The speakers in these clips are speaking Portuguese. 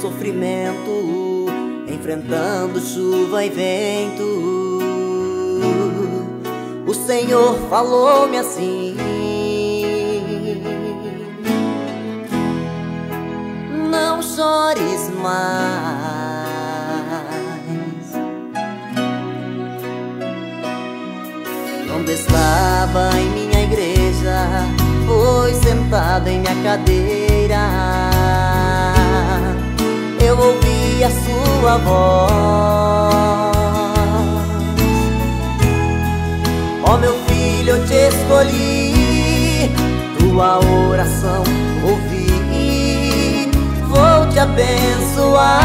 sofrimento, enfrentando chuva e vento, o Senhor falou-me assim: não chores mais. Quando estava em minha igreja, foi sentada em minha cadeira, eu ouvi a sua voz: ó meu filho, eu te escolhi, tua oração ouvi, vou te abençoar.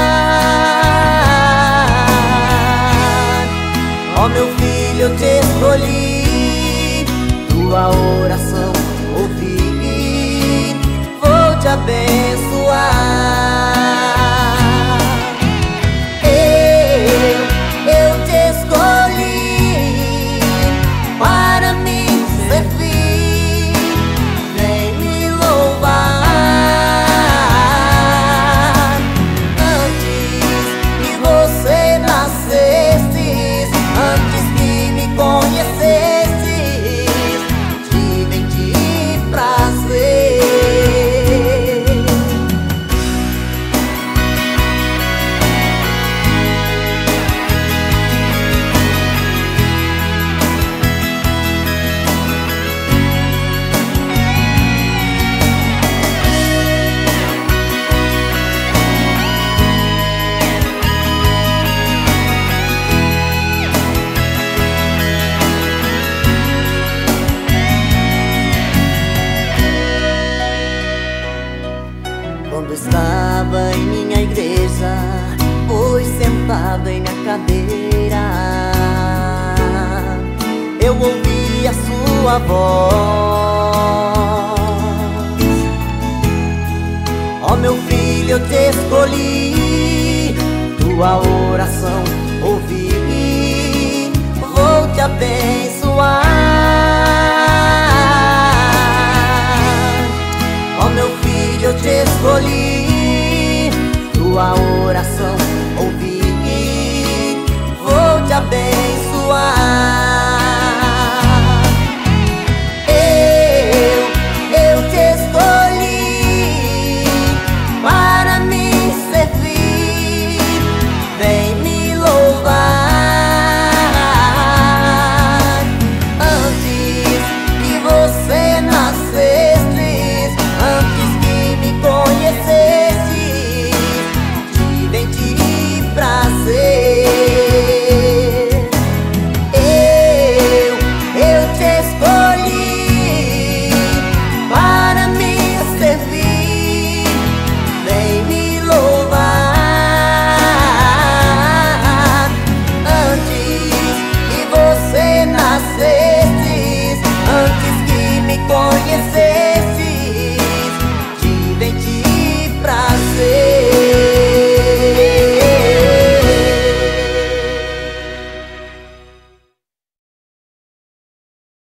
Ó meu filho, eu te escolhi, tua oração ouvi, vou te abençoar. Eu te escolhi para me servir, vem me louvar. Antes que você nascesse, antes que me conhecesses, tive em ti prazer. Quando estava em minha igreja, foi sentada em minha cadeira, eu ouvi a sua voz: ó meu filho, eu te escolhi, tua oração ouvi, vou te abençoar. Ó meu filho, eu te escolhi,